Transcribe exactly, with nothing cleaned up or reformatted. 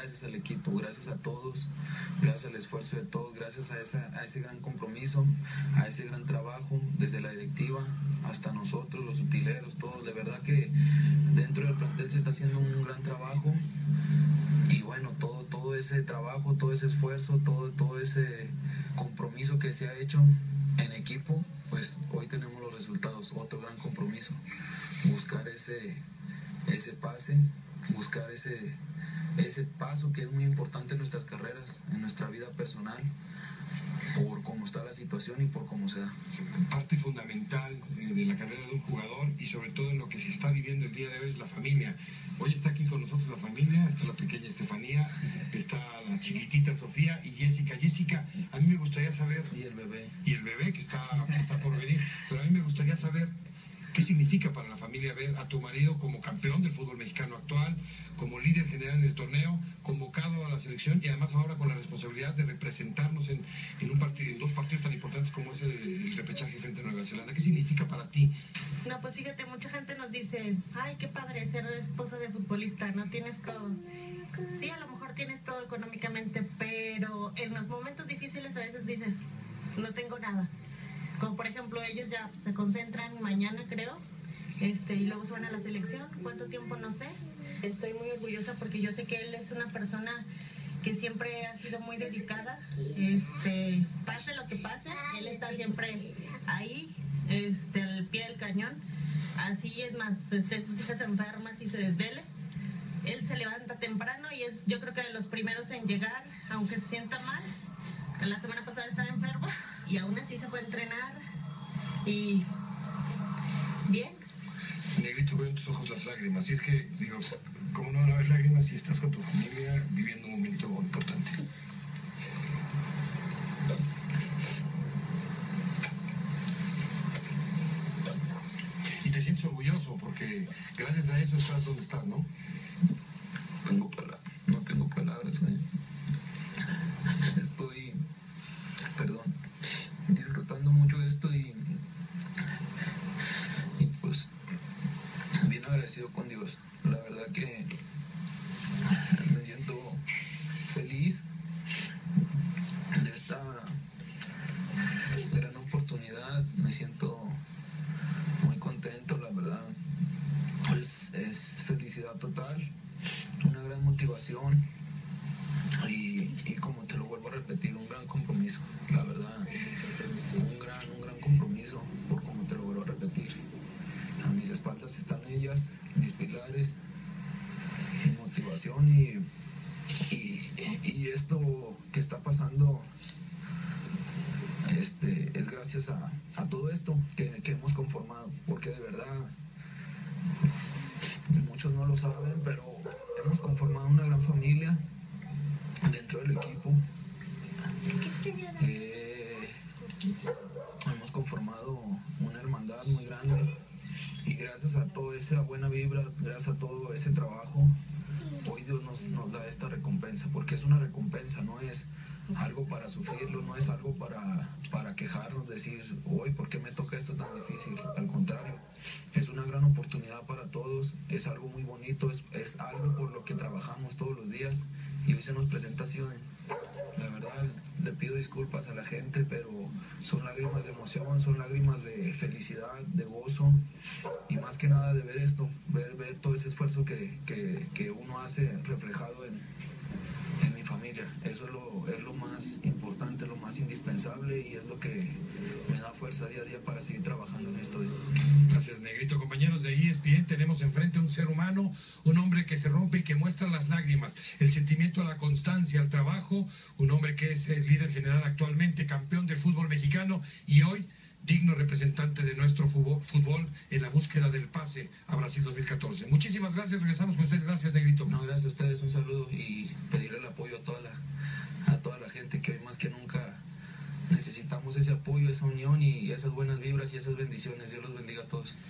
gracias al equipo, gracias a todos, gracias al esfuerzo de todos, gracias a, esa, a ese gran compromiso, a ese gran trabajo, desde la directiva hasta nosotros, los utileros, todos. De verdad que dentro del plantel se está haciendo un gran trabajo y bueno, todo, todo ese trabajo, todo ese esfuerzo, todo, todo ese compromiso que se ha hecho en equipo, pues hoy tenemos los resultados. Otro gran compromiso, buscar ese, ese pase, buscar ese, ese paso que es muy importante en nuestras carreras, en nuestra vida personal, por cómo está la situación y por cómo se da. Parte fundamental eh, de la carrera de un jugador y sobre todo en lo que se está viviendo el día de hoy es la familia. Hoy está aquí con nosotros la familia, está la pequeña Estefanía, está la chiquitita Sofía y Jessica. Jessica, a mí me gustaría saber... Y el bebé. Y el bebé que está, está por venir, pero a mí me gustaría saber qué significa para la familia ver a tu marido como campeón del fútbol mexicano actual, como líder general en el torneo, convocado a la selección y además ahora con la responsabilidad de representarnos en, en, un partido, en dos partidos tan importantes como es el, el repechaje frente a Nueva Zelanda. ¿Qué significa para ti? No, pues fíjate, mucha gente nos dice, ay, qué padre ser esposa de futbolista, no tienes todo. Sí, a lo mejor tienes todo económicamente, pero en los momentos difíciles a veces dices, no tengo nada. Como por ejemplo, ellos ya se concentran mañana, creo, este, y luego se van a la selección. ¿Cuánto tiempo? No sé. Estoy muy orgullosa porque yo sé que él es una persona que siempre ha sido muy dedicada. Este, pase lo que pase, él está siempre ahí, este, al pie del cañón. Así es más, este, sus hijas enfermas y se desvele. Él se levanta temprano y es, yo creo que de los primeros en llegar, aunque se sienta mal. La semana pasada estaba enfermo y aún así se fue a entrenar y bien. Negrito, veo en tus ojos las lágrimas. Y es que, digo, ¿cómo no van a haber lágrimas si estás con tu familia viviendo un momento importante? Y te sientes orgulloso porque gracias a eso estás donde estás, ¿no? Tengo palabras, no tengo palabras, ¿eh? Estoy, perdón, disfrutando mucho de esto y, y pues bien agradecido con Dios. La verdad que me siento feliz de esta gran oportunidad, me siento muy contento, la verdad. Pues es felicidad total, una gran motivación. Y, y como te lo vuelvo a repetir, un gran compromiso, la verdad, un gran, un gran compromiso, por como te lo vuelvo a repetir. A mis espaldas están ellas, mis pilares, mi motivación y, y, y esto que está pasando este, es gracias a, a todo esto que, que hemos conformado, porque de verdad, muchos no lo saben, pero hemos conformado una gran familia dentro del equipo. Eh, hemos conformado una hermandad muy grande y gracias a toda esa buena vibra, gracias a todo ese trabajo, hoy Dios nos, nos da esta recompensa, porque es una recompensa, no es algo para sufrirlo, no es algo para, para quejarnos, decir, hoy, ¿por qué me toca esto tan difícil? Al contrario, es una gran oportunidad para todos, es algo muy bonito, es, es algo por lo que trabajamos todos los días y hoy se nos presenta así. La verdad, le pido disculpas a la gente, pero son lágrimas de emoción, son lágrimas de felicidad, de gozo y más que nada de ver esto, ver, ver todo ese esfuerzo que, que, que uno hace reflejado en, en mi familia. Eso es lo, es lo más importante, lo más indispensable y es lo que me da fuerza día a día para seguir trabajando en esto. Gracias, Negrito. Compañeros de E S P N, tenemos enfrente a un ser humano, un hombre que se rompe y que muestra las lágrimas, el sentimiento a la constancia, al trabajo, un hombre que es el líder general actualmente, campeón del fútbol mexicano y hoy digno representante de nuestro fútbol, fútbol en la búsqueda del pase a Brasil dos mil catorce. Muchísimas gracias, regresamos con ustedes. Gracias, Negrito. No, gracias a ustedes, un saludo y pedirle el apoyo a toda la, a toda la gente que hoy más que nunca necesitamos ese apoyo, esa unión y esas buenas vibras y esas bendiciones. Dios los bendiga a todos.